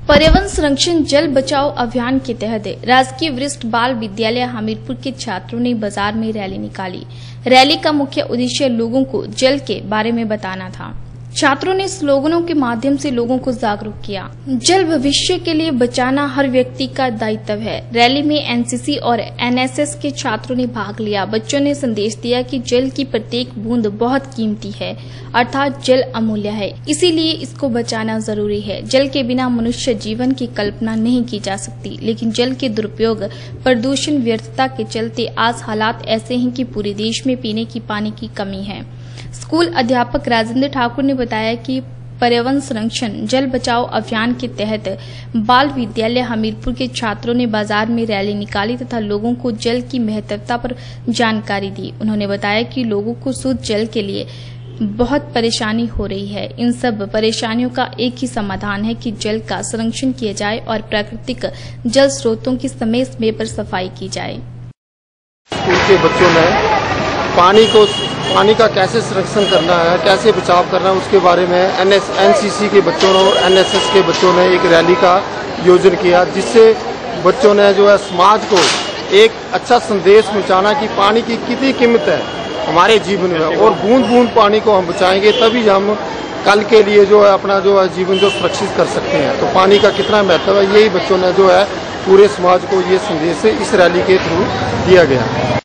पर्यावरण संरक्षण जल बचाओ अभियान के तहत राजकीय वरिष्ठ बाल विद्यालय हमीरपुर के छात्रों ने बाजार में रैली निकाली। रैली का मुख्य उद्देश्य लोगों को जल के बारे में बताना था। छात्रों ने स्लोगनों के माध्यम से लोगों को जागरूक किया। जल भविष्य के लिए बचाना हर व्यक्ति का दायित्व है। रैली में एनसीसी और एनएसएस के छात्रों ने भाग लिया। बच्चों ने संदेश दिया कि जल की प्रत्येक बूंद बहुत कीमती है, अर्थात जल अमूल्य है, इसीलिए इसको बचाना जरूरी है। जल के बिना मनुष्य जीवन की कल्पना नहीं की जा सकती, लेकिन जल के दुरुपयोग, प्रदूषण, व्यर्थता के चलते आज हालात ऐसे हैं कि पूरे देश में पीने की पानी की कमी है। स्कूल अध्यापक राजेंद्र ठाकुर ने बताया कि पर्यावरण संरक्षण जल बचाओ अभियान के तहत बाल विद्यालय हमीरपुर के छात्रों ने बाजार में रैली निकाली तथा लोगों को जल की महत्वता पर जानकारी दी। उन्होंने बताया कि लोगों को शुद्ध जल के लिए बहुत परेशानी हो रही है। इन सब परेशानियों का एक ही समाधान है कि जल का संरक्षण किया जाए और प्राकृतिक जल स्रोतों की समय समय पर सफाई की जाए। स्कूल के बच्चों ने पानी का कैसे संरक्षण करना है, कैसे बचाव करना है, उसके बारे में एनसीसी के बच्चों ने और एनएसएस के बच्चों ने एक रैली का आयोजन किया, जिससे बच्चों ने जो है समाज को एक अच्छा संदेश पहुंचाना कि पानी की कितनी कीमत है हमारे जीवन में, और बूंद बूंद पानी को हम बचाएंगे तभी हम कल के लिए जो है अपना जो है जीवन जो सुरक्षित कर सकते हैं। तो पानी का कितना महत्व है, यही बच्चों ने जो है पूरे समाज को ये संदेश इस रैली के थ्रू दिया गया।